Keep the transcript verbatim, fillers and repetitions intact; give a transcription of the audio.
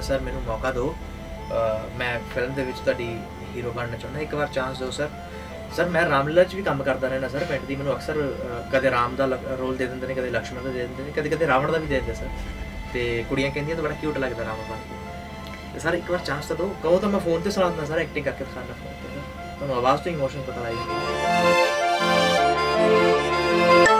Sir मैनू मौका दो, मैं फिल्म दे विच तुहाडी हीरो बनना चाहुंदा, एक बार चांस दो सर। सर मैं रामलीला च भी काम करदा रहना सर, पिंड दी मैनू अक्सर कदे राम दा रोल दे दिंदे ने, कदे लक्ष्मण दा दे दिंदे ने, कदे कदे रावण दा भी दे दिंदे सर। ते कुड़ियां कहंदियां तो बड़ा क्यूट लगदा रावण बन के। सर एक बार चांस तो दो, कहो तो मैं फोन ते सुना दिंदा सर, एक्टिंग करके दिखाना फोन ते। तुहानू आवाज़ तो इमोशन पता लग जांदा।